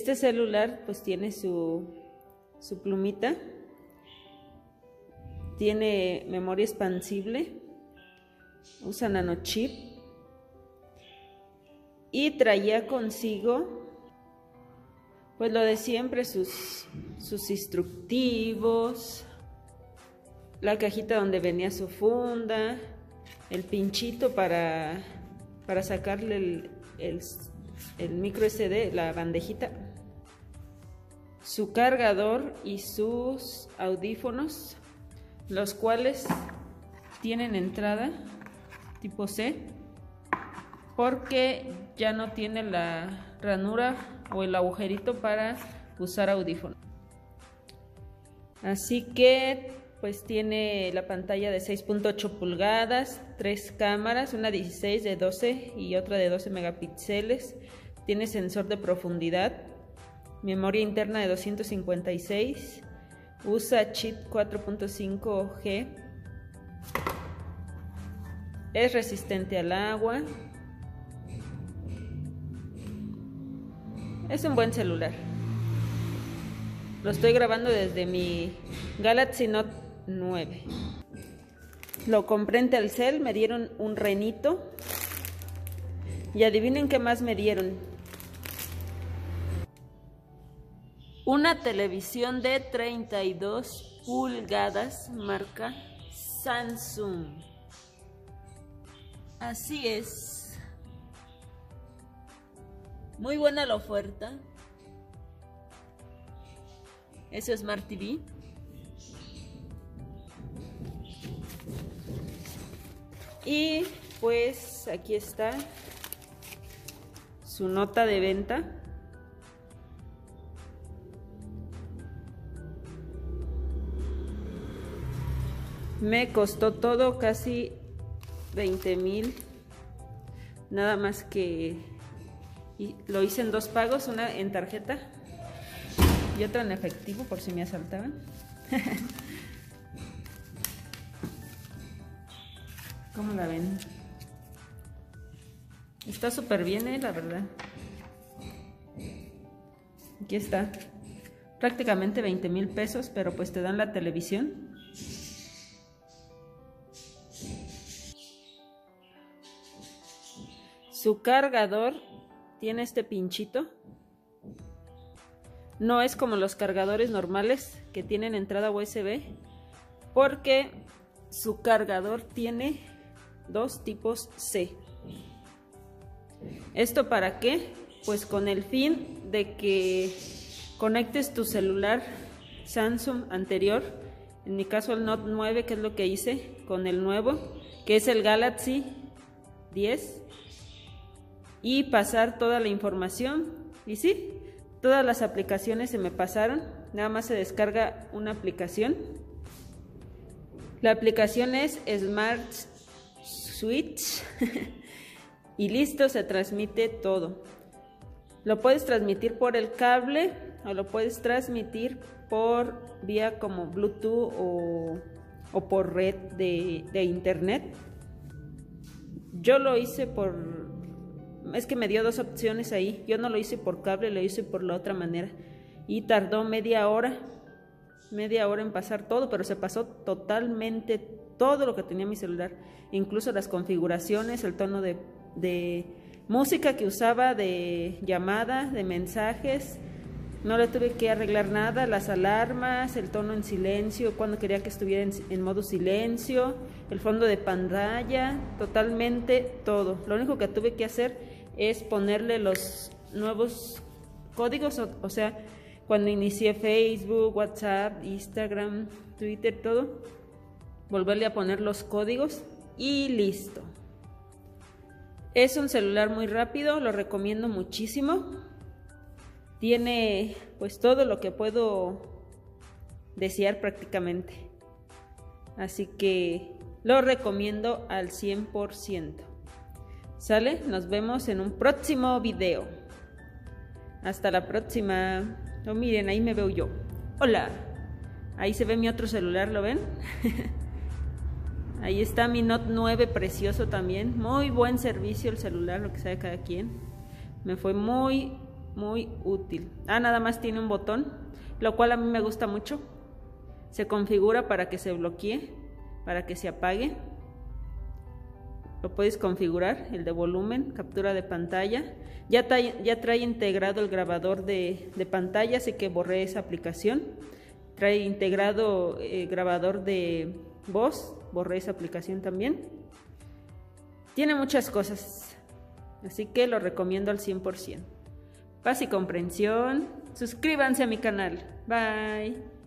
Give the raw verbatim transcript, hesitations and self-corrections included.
Este celular pues tiene su, su plumita, tiene memoria expansible, usa nanochip y traía consigo pues lo de siempre, sus, sus instructivos, la cajita donde venía su funda, el pinchito para, para sacarle el, el, el micro ese de, la bandejita, su cargador y sus audífonos, los cuales tienen entrada tipo C, porque ya no tiene la ranura o el agujerito para usar audífonos. Así que pues tiene la pantalla de seis punto ocho pulgadas, tres cámaras, una dieciséis de doce y otra de doce megapíxeles. Tiene sensor de profundidad, memoria interna de doscientos cincuenta y seis, usa chip cuatro punto cinco G, es resistente al agua. Es un buen celular. Lo estoy grabando desde mi Galaxy Note nueve. Lo compré en Telcel, me dieron un renito. Y adivinen qué más me dieron. Una televisión de treinta y dos pulgadas, marca Samsung. Así es. Muy buena la oferta. Es Smart T V. Y pues aquí está su nota de venta. Me costó todo casi veinte mil. Nada más que y lo hice en dos pagos, una en tarjeta y otra en efectivo por si me asaltaban. ¿Cómo la ven? Está súper bien, ¿eh? La verdad. Aquí está. Prácticamente veinte mil pesos, pero pues te dan la televisión. Su cargador tiene este pinchito. No es como los cargadores normales que tienen entrada U S B, porque su cargador tiene dos tipos C. ¿Esto para qué? Pues con el fin de que conectes tu celular Samsung anterior, en mi caso el Note nueve, que es lo que hice, con el nuevo, que es el Galaxy diez, y pasar toda la información. Y sí, todas las aplicaciones se me pasaron. Nada más se descarga una aplicación. La aplicación es Smart Switch y listo, se transmite todo. Lo puedes transmitir por el cable o lo puedes transmitir por vía como Bluetooth o, o por red de, de internet. Yo lo hice por... Es que me dio dos opciones ahí. Yo no lo hice por cable, lo hice por la otra manera. Y tardó media hora. Media hora en pasar todo, pero se pasó totalmente todo lo que tenía mi celular. Incluso las configuraciones, el tono de, de música que usaba, de llamada, de mensajes. No le tuve que arreglar nada. Las alarmas, el tono en silencio, cuando quería que estuviera en, en modo silencio, el fondo de pantalla, totalmente todo. Lo único que tuve que hacer es ponerle los nuevos códigos, o, o sea, cuando inicié Facebook, WhatsApp, Instagram, Twitter, todo, volverle a poner los códigos y listo. Es un celular muy rápido, lo recomiendo muchísimo. Tiene pues todo lo que puedo desear prácticamente. Así que lo recomiendo al cien por ciento. ¿Sale? Nos vemos en un próximo video. Hasta la próxima. Oh, miren, ahí me veo yo. Hola. Ahí se ve mi otro celular, ¿lo ven? Ahí está mi Note nueve precioso también. Muy buen servicio el celular, lo que sabe cada quien. Me fue muy, muy útil. Ah, nada más tiene un botón, lo cual a mí me gusta mucho. Se configura para que se bloquee, para que se apague. Lo puedes configurar, el de volumen, captura de pantalla. Ya trae, ya trae integrado el grabador de, de pantalla, así que borré esa aplicación. Trae integrado eh, grabador de voz, borré esa aplicación también. Tiene muchas cosas, así que lo recomiendo al cien por ciento. Paz y comprensión. Suscríbanse a mi canal. Bye.